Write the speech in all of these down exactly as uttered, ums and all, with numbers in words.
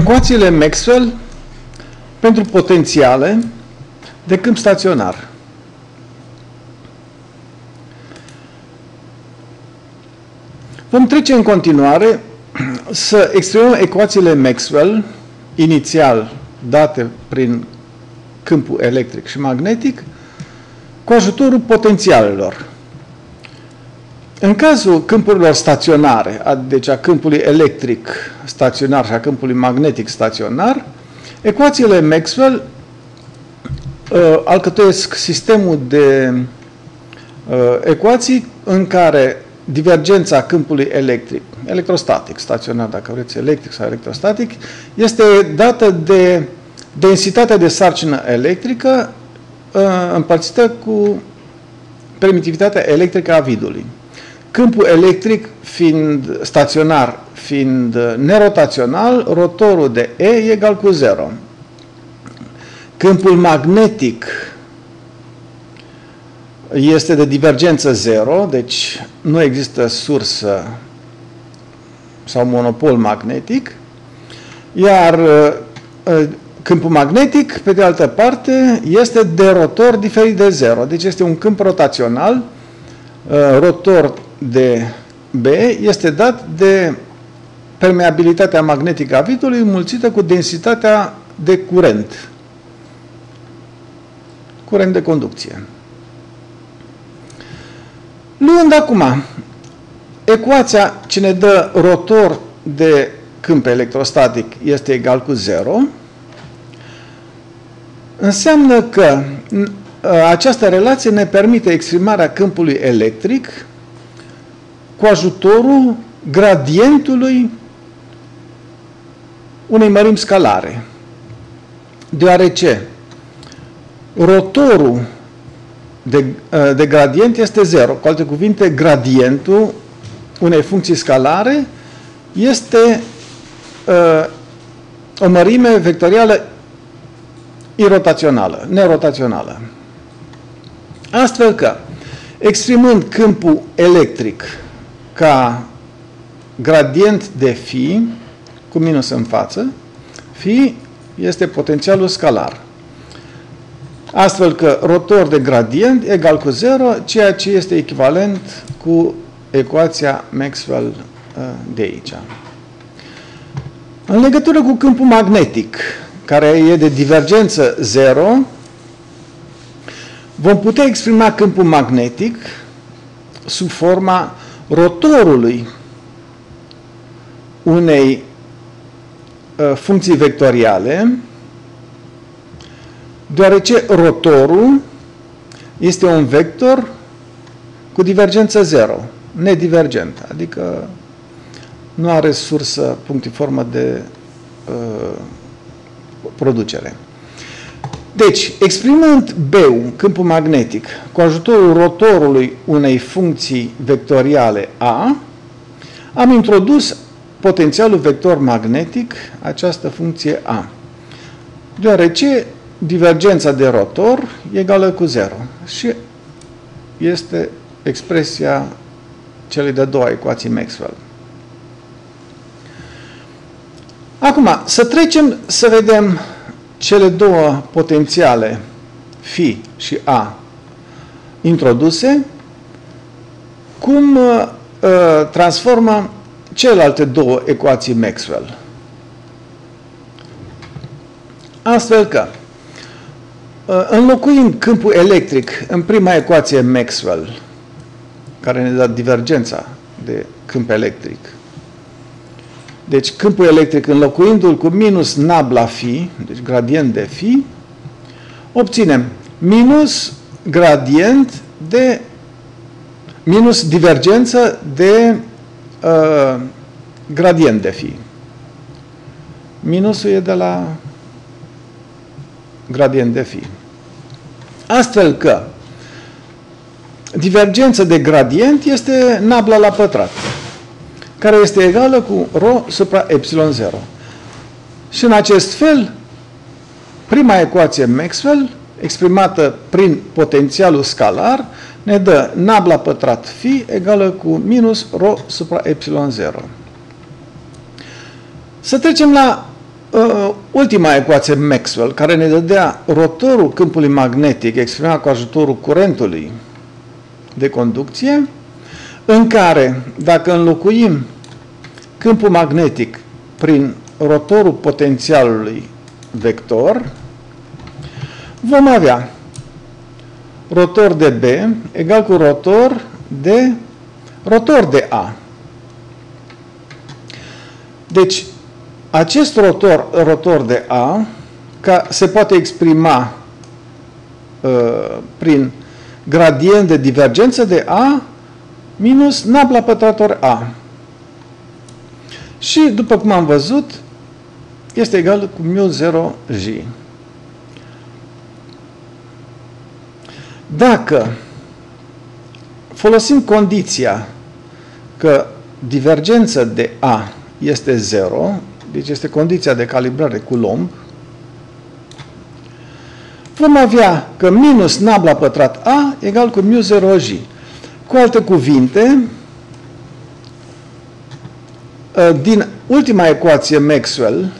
Ecuațiile Maxwell pentru potențiale de câmp staționar. Vom trece în continuare să exprimăm ecuațiile Maxwell, inițial date prin câmpul electric și magnetic, cu ajutorul potențialelor. În cazul câmpurilor staționare, deci a câmpului electric staționar și a câmpului magnetic staționar, ecuațiile Maxwell uh, alcătuiesc sistemul de uh, ecuații în care divergența câmpului electric, electrostatic, staționar dacă vreți, electric sau electrostatic, este dată de densitatea de sarcină electrică uh, împărțită cu permitivitatea electrică a vidului. Câmpul electric fiind staționar, fiind nerotațional, rotorul de E e egal cu zero. Câmpul magnetic este de divergență zero, deci nu există sursă sau monopol magnetic, iar câmpul magnetic, pe de altă parte, este de rotor diferit de zero, deci este un câmp rotațional, rotor de B este dat de permeabilitatea magnetică a vidului mulțită cu densitatea de curent, curent de conducție. Luând acum ecuația ce ne dă rotor de câmp electrostatic este egal cu zero, înseamnă că această relație ne permite exprimarea câmpului electric cu ajutorul gradientului unei mărimi scalare. Deoarece rotorul de, de gradient este zero. Cu alte cuvinte, gradientul unei funcții scalare este uh, o mărime vectorială irotațională, nerotațională. Astfel că, exprimând câmpul electric ca gradient de phi, cu minus în față, phi este potențialul scalar. Astfel că rotor de gradient egal cu zero, ceea ce este echivalent cu ecuația Maxwell de aici. În legătură cu câmpul magnetic, care e de divergență zero, vom putea exprima câmpul magnetic sub forma rotorului unei uh, funcții vectoriale, deoarece rotorul este un vector cu divergență zero, nedivergent, adică nu are sursă punctiformă de uh, producere. Deci, exprimând B-ul, câmpul magnetic, cu ajutorul rotorului unei funcții vectoriale A, am introdus potențialul vector magnetic, această funcție A, deoarece divergența de rotor e egală cu zero și este expresia celei de-a doua ecuații Maxwell. Acum, să trecem să vedem cele două potențiale phi și A introduse, cum uh, transformă celelalte două ecuații Maxwell. Astfel că, uh, înlocuind câmpul electric în prima ecuație Maxwell, care ne dă divergența de câmp electric, deci câmpul electric înlocuindu-l cu minus nabla phi, deci gradient de phi, obținem minus gradient de minus divergență de uh, gradient de phi. Minusul e de la gradient de phi. Astfel că divergența de gradient este nabla la pătrat, care este egală cu rho supra epsilon zero. Și în acest fel, prima ecuație Maxwell, exprimată prin potențialul scalar, ne dă nabla pătrat phi egală cu minus rho supra epsilon zero. Să trecem la uh, ultima ecuație Maxwell, care ne dădea rotorul câmpului magnetic exprimat cu ajutorul curentului de conducție, în care, dacă înlocuim câmpul magnetic prin rotorul potențialului vector, vom avea rotor de B egal cu rotor de rotor de A. Deci, acest rotor, rotor de A, ca, se poate exprima uh, prin gradient de divergență de A minus nabla pătrat ori A. Și, după cum am văzut, este egal cu mu zero J. Dacă folosim condiția că divergența de A este zero, deci este condiția de calibrare Coulomb, vom avea că minus nabla pătrat A egal cu mu zero J. Cu alte cuvinte, din ultima ecuație Maxwell,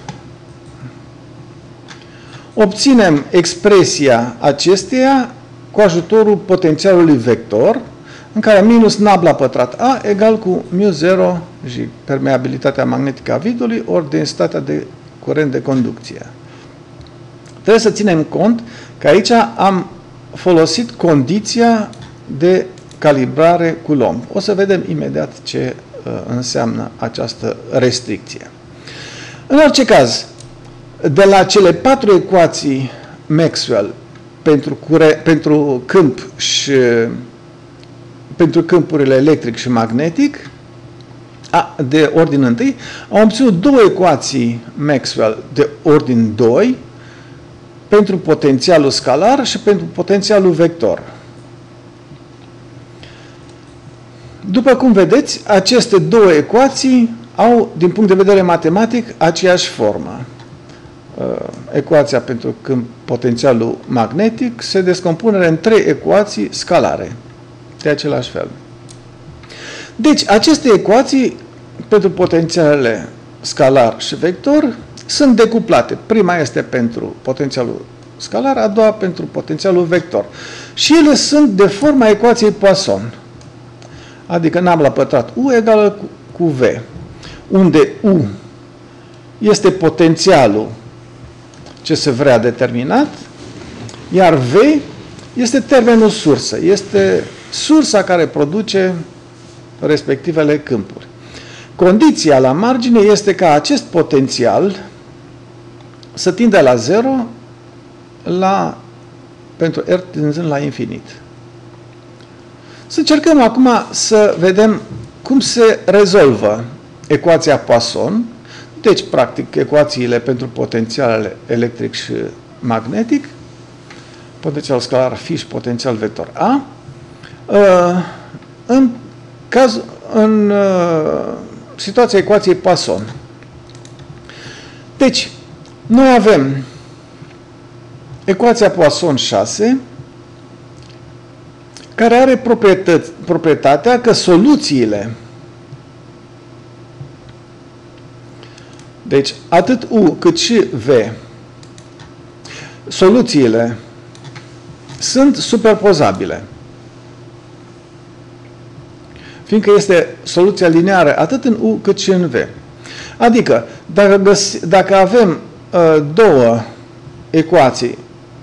obținem expresia acesteia cu ajutorul potențialului vector, în care minus nabla pătrat A egal cu mu zero J, permeabilitatea magnetică a vidului, ori densitatea de curent de conducție. Trebuie să ținem cont că aici am folosit condiția de calibrare Coulomb. O să vedem imediat ce uh, înseamnă această restricție. În orice caz, de la cele patru ecuații Maxwell pentru, cure, pentru câmp și pentru câmpurile electric și magnetic, a, de ordin întâi, am obținut două ecuații Maxwell de ordin doi pentru potențialul scalar și pentru potențialul vector. După cum vedeți, aceste două ecuații au, din punct de vedere matematic, aceeași formă. Ecuația pentru câmp potențialul magnetic se descompune în trei ecuații scalare, de același fel. Deci, aceste ecuații pentru potențialele scalar și vector sunt decuplate. Prima este pentru potențialul scalar, a doua pentru potențialul vector. Și ele sunt de forma ecuației Poisson, adică nabla pătrat U egală cu, cu V, unde U este potențialul ce se vrea determinat, iar V este termenul sursă, este sursa care produce respectivele câmpuri. Condiția la margine este ca acest potențial să tindă la zero la, pentru R tânzând la infinit. Să încercăm acum să vedem cum se rezolvă ecuația Poisson. Deci, practic, ecuațiile pentru potențialele electric și magnetic, potențial scalar phi și potențial vector A, în, caz, în situația ecuației Poisson. Deci, noi avem ecuația Poisson șase, care are proprietatea că soluțiile, deci atât U cât și V, soluțiile sunt superpozabile. Fiindcă este soluția lineară atât în U cât și în V. Adică, dacă, găs dacă avem uh, două ecuații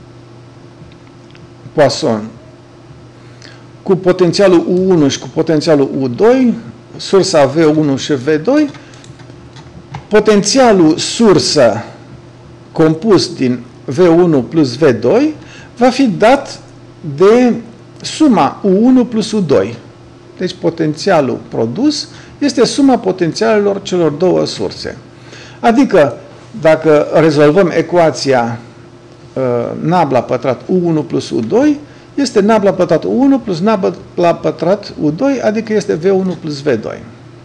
Poisson cu potențialul U unu și cu potențialul U doi, sursa V unu și V doi, potențialul sursă compus din V unu plus V doi va fi dat de suma U unu plus U doi. Deci potențialul produs este suma potențialelor celor două surse. Adică, dacă rezolvăm ecuația uh, nabla pătrat U unu plus U doi, este nabla pătrat U unu plus nabla pătrat U doi, adică este V unu plus V doi.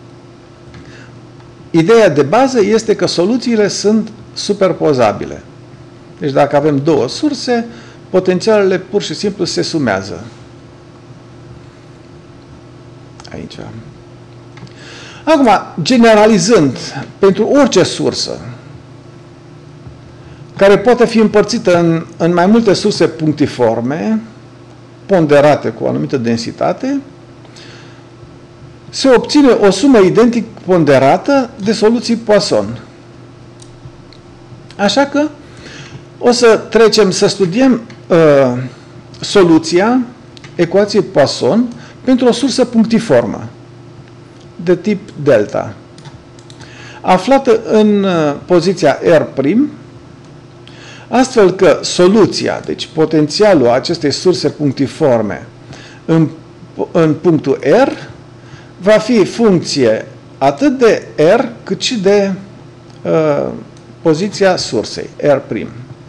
Ideea de bază este că soluțiile sunt superpozabile. Deci dacă avem două surse, potențialele pur și simplu se sumează. Aici. Acum, generalizând pentru orice sursă, care poate fi împărțită în, în mai multe surse punctiforme, ponderate cu o anumită densitate, se obține o sumă identic ponderată de soluții Poisson. Așa că o să trecem să studiem uh, soluția ecuației Poisson pentru o sursă punctiformă de tip delta, aflată în uh, poziția R', astfel că soluția, deci potențialul acestei surse punctiforme în, în punctul R, va fi funcție atât de R cât și de uh, poziția sursei, R'.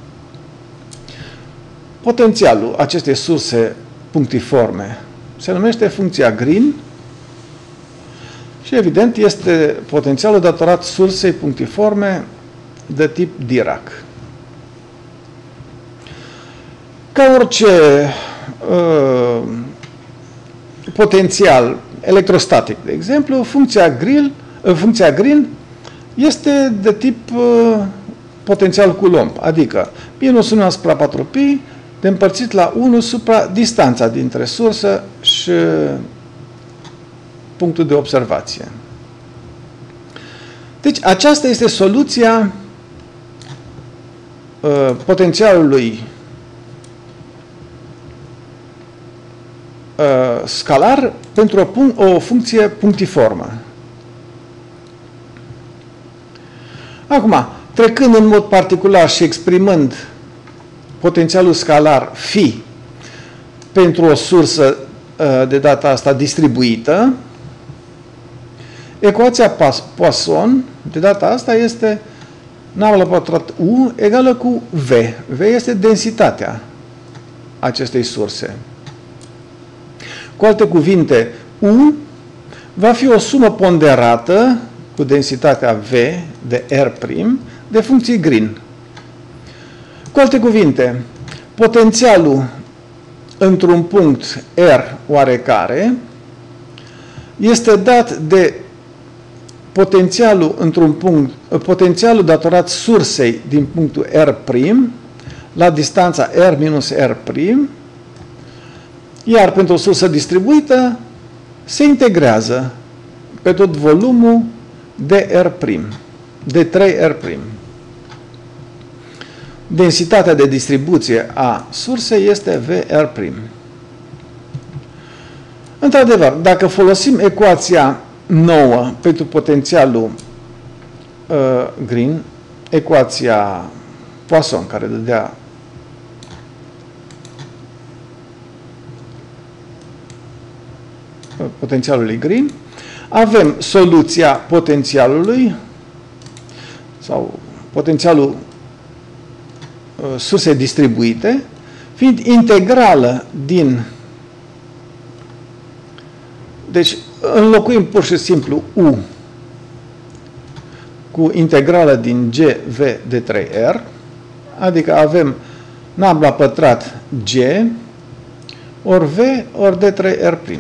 Potențialul acestei surse punctiforme se numește funcția Green și, evident, este potențialul datorat sursei punctiforme de tip Dirac. Ca orice uh, potențial electrostatic, de exemplu, funcția Green, uh, funcția Green este de tip uh, potențial Coulomb, adică minus unu asupra patru pi de împărțit la unu supra distanța dintre sursă și punctul de observație. Deci aceasta este soluția uh, potențialului uh, scalar pentru o, punct, o funcție punctiformă. Acum, trecând în mod particular și exprimând potențialul scalar phi pentru o sursă de data asta distribuită, ecuația Poisson de data asta este n la pătrat U egală cu V. V este densitatea acestei surse. Cu alte cuvinte, U va fi o sumă ponderată cu densitatea V de R' de funcții Green. Cu alte cuvinte, potențialul într-un punct R oarecare este dat de potențialul într-un punct, potențialul datorat sursei din punctul R' la distanța R minus R', iar pentru o sursă distribuită se integrează pe tot volumul de R', de trei R'. Densitatea de distribuție a sursei este V R'. Într-adevăr, dacă folosim ecuația nouă pentru potențialul uh, Green, ecuația Poisson, care dădea potențialului Green, avem soluția potențialului sau potențialul uh, surse distribuite, fiind integrală din... Deci, înlocuim pur și simplu U cu integrală din G V de trei R, adică avem n la pătrat G ori V ori de trei R'.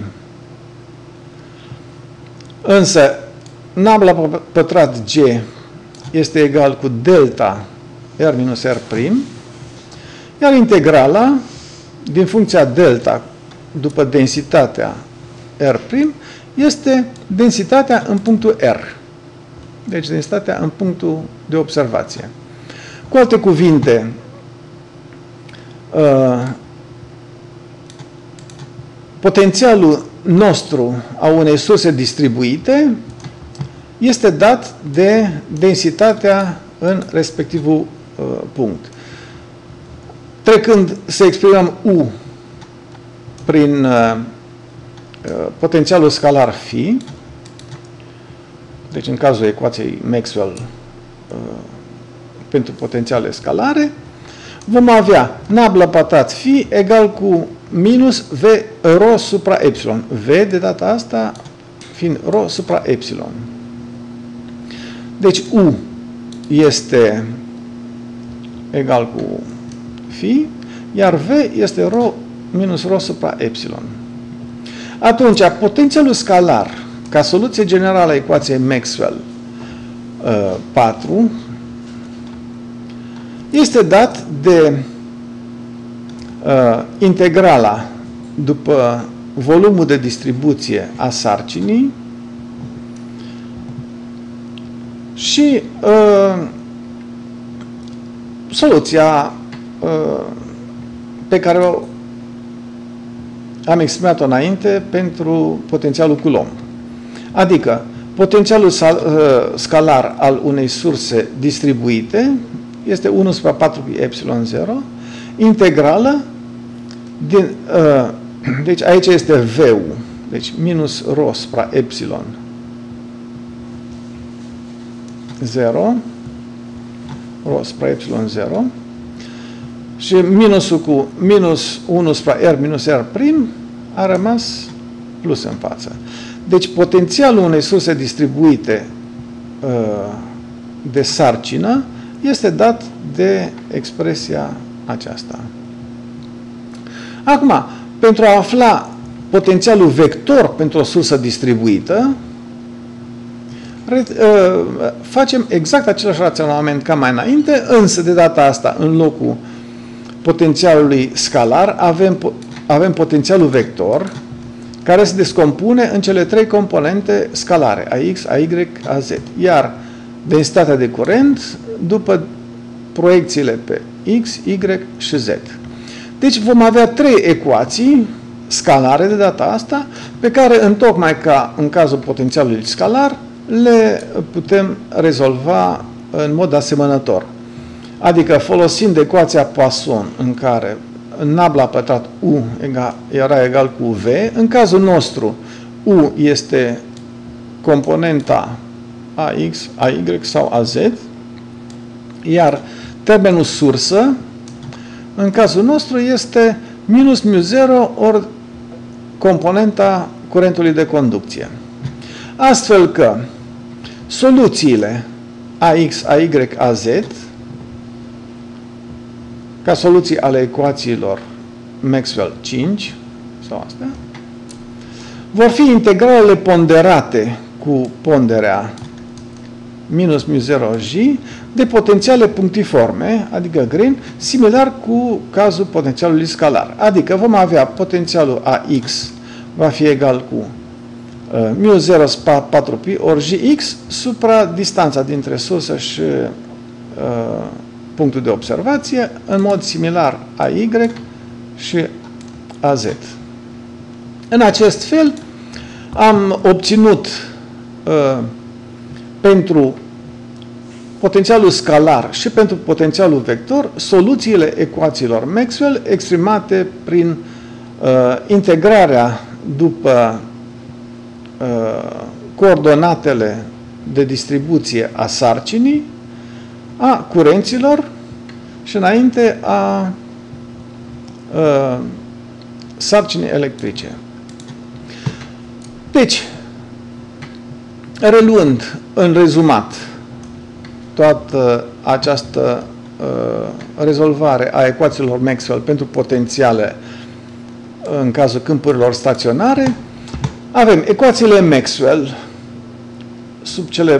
Însă, n la pătrat G este egal cu delta R minus R', iar integrala din funcția delta după densitatea R' este densitatea în punctul R. Deci densitatea în punctul de observație. Cu alte cuvinte, uh, potențialul nostru a unei surse distribuite este dat de densitatea în respectivul uh, punct. Trecând să exprimăm U prin uh, potențialul scalar phi, deci în cazul ecuației Maxwell uh, pentru potențiale scalare, vom avea n la pătrat phi egal cu minus V rho supra epsilon. V de data asta fiind rho supra epsilon. Deci U este egal cu phi, iar V este rho minus rho supra epsilon. Atunci, potențialul scalar, ca soluție generală a ecuației Maxwell uh, patru, este dat de uh, integrala după volumul de distribuție a sarcinii și uh, soluția uh, pe care o am exprimat-o înainte pentru potențialul Coulomb. Adică, potențialul scalar al unei surse distribuite este unu supra patru pi epsilon zero, integrală, din, uh, deci aici este V-ul, deci minus rho supra epsilon zero, rho supra epsilon zero, și minusul cu minus unu supra R minus R prim a rămas plus în față. Deci potențialul unei surse distribuite uh, de sarcină este dat de expresia aceasta. Acum, pentru a afla potențialul vector pentru o sursă distribuită, re, uh, facem exact același raționament ca mai înainte, însă de data asta, în locul potențialului scalar, avem, avem potențialul vector, care se descompune în cele trei componente scalare, a x, a y, a z. Iar densitatea de curent după proiecțiile pe x, y și z. Deci vom avea trei ecuații scalare de data asta, pe care, întocmai ca în cazul potențialului scalar, le putem rezolva în mod asemănător. Adică folosind ecuația Poisson, în care nabla pătrat U era egal cu V, în cazul nostru U este componenta a x, a y sau a z, iar termenul sursă, în cazul nostru, este minus mu zero ori componenta curentului de conducție. Astfel că soluțiile a x, a y, a z, ca soluții ale ecuațiilor Maxwell cinci, sau astea, vor fi integralele ponderate cu ponderea minus mu zero j de potențiale punctiforme, adică Green, similar cu cazul potențialului scalar. Adică vom avea potențialul a x va fi egal cu uh, mu zero patru pi ori jx supra distanța dintre sursă și uh, punctul de observație, în mod similar a y și a z. În acest fel am obținut uh, pentru potențialul scalar și pentru potențialul vector soluțiile ecuațiilor Maxwell exprimate prin uh, integrarea după uh, coordonatele de distribuție a sarcinii, a curenților și înainte a, a sarcinii electrice. Deci, reluând în rezumat toată această uh, rezolvare a ecuațiilor Maxwell pentru potențiale în cazul câmpurilor staționare, avem ecuațiile Maxwell sub cele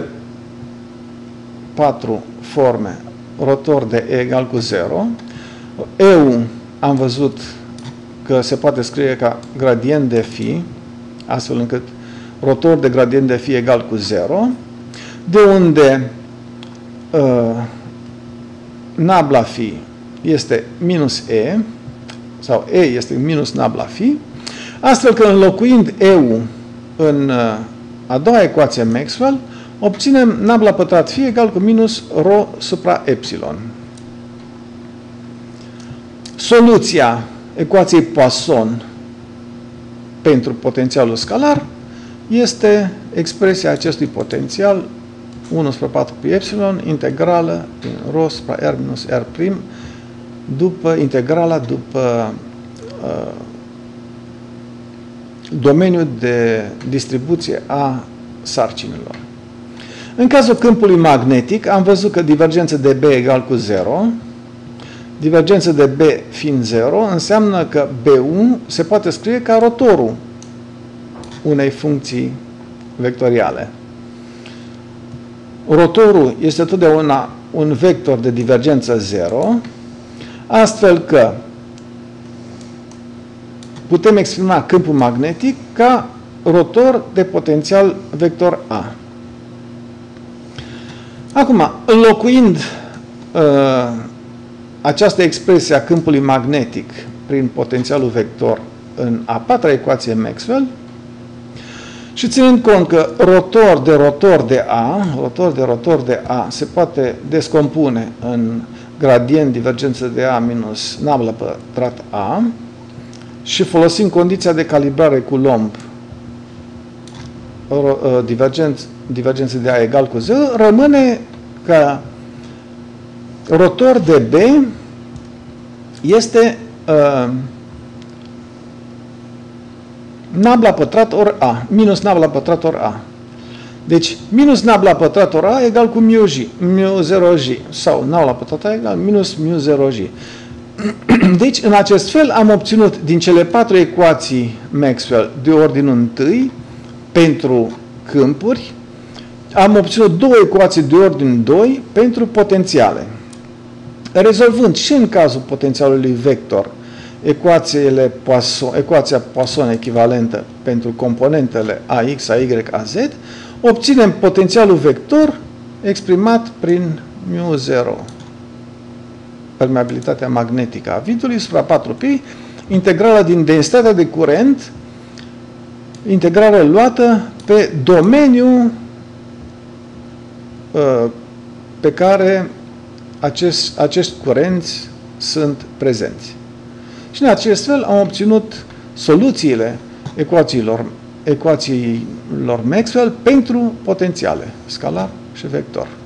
patru forme, rotor de E egal cu zero. E-ul am văzut că se poate scrie ca gradient de phi, astfel încât rotor de gradient de phi egal cu zero, de unde uh, nabla phi este minus E, sau E este minus nabla phi, astfel că înlocuind E-ul în uh, a doua ecuație Maxwell, obținem nabla pătrat phi egal cu minus rho supra epsilon. Soluția ecuației Poisson pentru potențialul scalar este expresia acestui potențial unu supra patru pi epsilon integrală din rho supra r minus r prim după integrala după uh, domeniul de distribuție a sarcinilor. În cazul câmpului magnetic, am văzut că divergența de B egal cu zero, divergența de B fiind zero, înseamnă că B unu se poate scrie ca rotorul unei funcții vectoriale. Rotorul este totdeauna un vector de divergență zero, astfel că putem exprima câmpul magnetic ca rotor de potențial vector A. Acum, înlocuind uh, această expresie a câmpului magnetic prin potențialul vector în a patra ecuație Maxwell și ținând cont că rotor de rotor de A, rotor de rotor de A se poate descompune în gradient divergență de A minus nabla pătrat A și folosim condiția de calibrare Coulomb divergență, divergență de A egal cu zero, rămâne că rotor de B este uh, nabla pătrat ori A, minus nabla pătrat ori A. Deci, minus nabla pătrat ori A egal cu mu J, mu zero J, sau nabla pătrat A egal minus mu zero J. Deci, în acest fel, am obținut din cele patru ecuații Maxwell de ordinul întâi pentru câmpuri, am obținut două ecuații de ordin doi pentru potențiale. Rezolvând și în cazul potențialului vector ecuațiile Poisson, ecuația Poisson echivalentă pentru componentele ax, ay, az, obținem potențialul vector exprimat prin mu zero, permeabilitatea magnetică a vidului, supra patru pi, integrala din densitatea de curent, integrare luată pe domeniul uh, pe care acest, acești curenți sunt prezenți. Și în acest fel am obținut soluțiile ecuațiilor, ecuațiilor Maxwell pentru potențiale, scalar și vector.